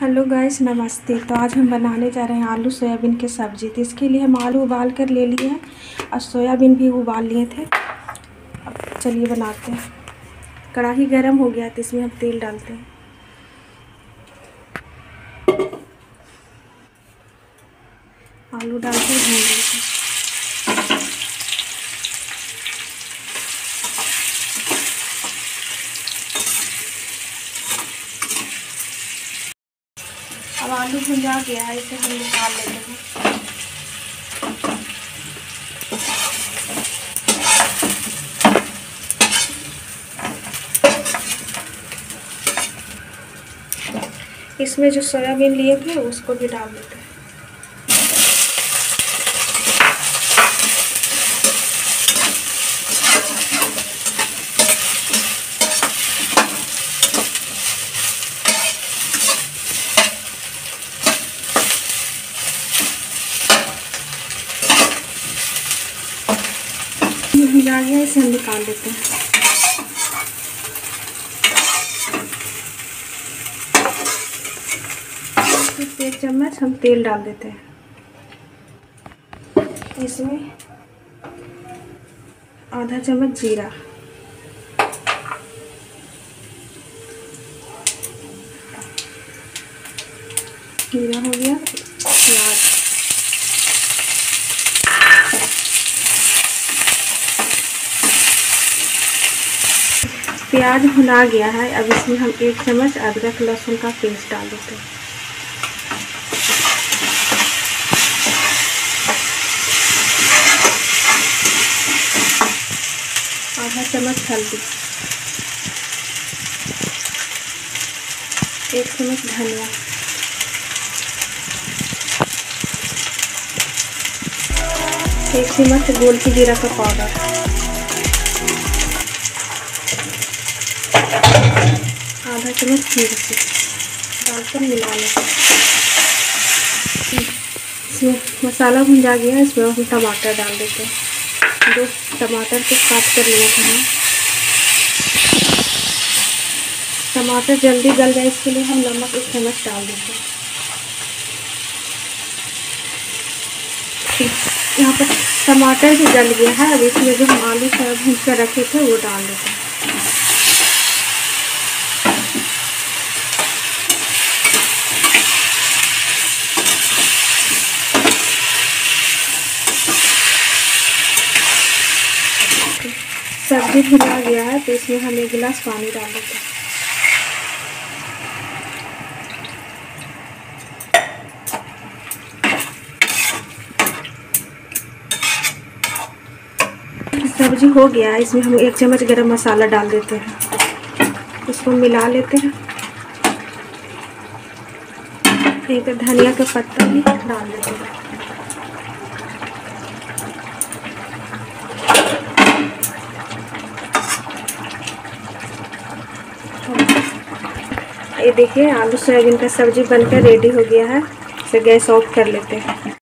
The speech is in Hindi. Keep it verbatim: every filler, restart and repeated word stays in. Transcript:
हेलो गाइस, नमस्ते। तो आज हम बनाने जा रहे हैं आलू सोयाबीन की सब्ज़ी। तो इसके लिए हम आलू उबाल कर ले लिए हैं और सोयाबीन भी उबाल लिए थे। अब चलिए बनाते हैं। कढ़ाई गरम हो गया तो इसमें हम तेल डालते हैं। आलू डालकर भून लेते हैं। अब आलू भुंजा गया है, इसे हम निकाल लेते हैं। इसमें जो सोयाबीन लिए थे उसको भी डाल देते हैं। भुंजा गया, इसे हम निकाल लेते हैं। एक चम्मच हम तेल डाल देते हैं। इसमें आधा चम्मच जीरा, जीरा हो गया। प्याज, प्याज भुना गया है। अब इसमें हम एक चम्मच अदरक लहसुन का पेस्ट डाल देते हैं। आधा चम्मच हल्दी, एक चम्मच धनिया, एक चम्मच गोलकी जीरा का पाउडर, आधा चम्मच मिर्ची डालकर मिला लेते हैं। इसमें मसाला भुंजा गया है, इसमें हम टमाटर डाल देते हैं। दो टमाटर को काट कर लिए थे हम। टमाटर जल्दी गल जाए इसके लिए हम नमक एक चम्मच डाल देते हैं। यहाँ पर टमाटर भी गल गया है। अब इसमें जो हम आलू भून कर रखे थे वो डाल देते हैं। सब्जी भुना गया है तो इसमें हम एक गिलास पानी डाल देते हैं। सब्जी हो गया है, इसमें हम एक चम्मच गरम मसाला डाल देते हैं। इसको मिला लेते हैं। एक धनिया का पत्ता भी डाल देते हैं। ये देखिए, आलू सोयाबीन का सब्जी बनकर रेडी हो गया है। इसे गैस ऑफ कर लेते हैं।